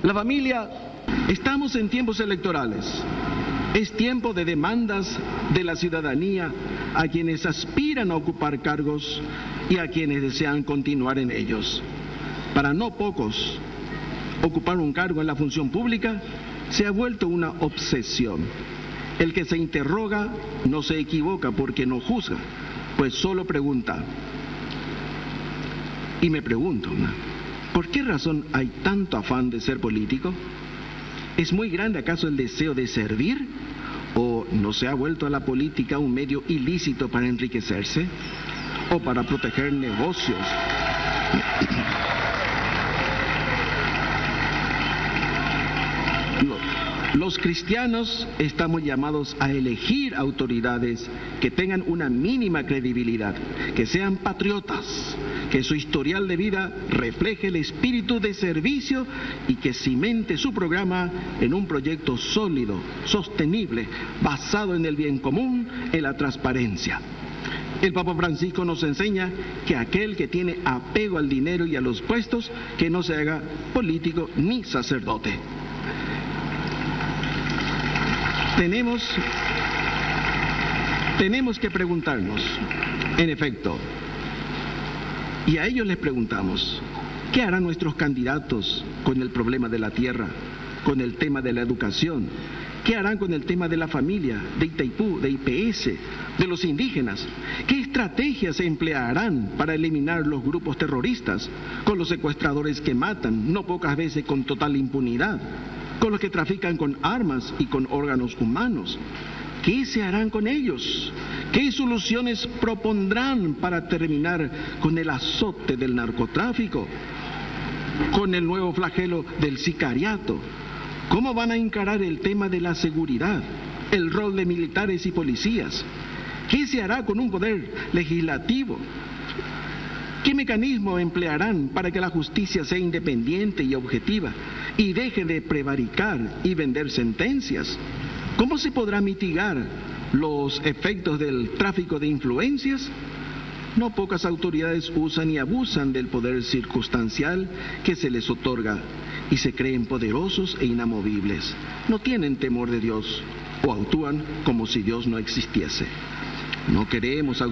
La familia, estamos en tiempos electorales. Es tiempo de demandas de la ciudadanía a quienes aspiran a ocupar cargos y a quienes desean continuar en ellos. Para no pocos, ocupar un cargo en la función pública se ha vuelto una obsesión. El que se interroga no se equivoca porque no juzga, pues solo pregunta. Y me pregunto, ¿por qué razón hay tanto afán de ser político? ¿Es muy grande acaso el deseo de servir? ¿O no se ha vuelto a la política un medio ilícito para enriquecerse? ¿O para proteger negocios? Los cristianos estamos llamados a elegir autoridades que tengan una mínima credibilidad, que sean patriotas, que su historial de vida refleje el espíritu de servicio y que cimente su programa en un proyecto sólido, sostenible, basado en el bien común, en la transparencia. El Papa Francisco nos enseña que aquel que tiene apego al dinero y a los puestos, que no se haga político ni sacerdote. Tenemos que preguntarnos, en efecto, y a ellos les preguntamos, ¿qué harán nuestros candidatos con el problema de la tierra, con el tema de la educación? ¿Qué harán con el tema de la familia, de Itaipú, de IPS, de los indígenas? ¿Qué estrategias se emplearán para eliminar los grupos terroristas, con los secuestradores que matan, no pocas veces con total impunidad, con los que trafican con armas y con órganos humanos? ¿Qué se harán con ellos? ¿Qué soluciones propondrán para terminar con el azote del narcotráfico, con el nuevo flagelo del sicariato? ¿Cómo van a encarar el tema de la seguridad, el rol de militares y policías? ¿Qué se hará con un poder legislativo? ¿Qué mecanismo emplearán para que la justicia sea independiente y objetiva y deje de prevaricar y vender sentencias? ¿Cómo se podrá mitigar los efectos del tráfico de influencias? No pocas autoridades usan y abusan del poder circunstancial que se les otorga y se creen poderosos e inamovibles. No tienen temor de Dios o actúan como si Dios no existiese. No queremos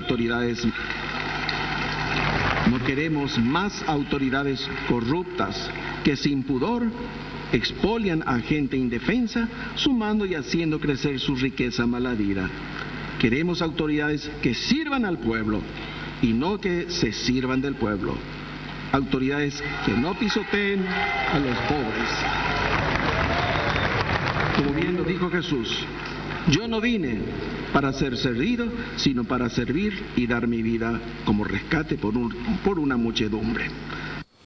más autoridades corruptas que sin pudor expolian a gente indefensa, sumando y haciendo crecer su riqueza malavida. Queremos autoridades que sirvan al pueblo y no que se sirvan del pueblo. Autoridades que no pisoteen a los pobres. Como bien lo dijo Jesús, yo no vine para ser servido, sino para servir y dar mi vida como rescate por una muchedumbre.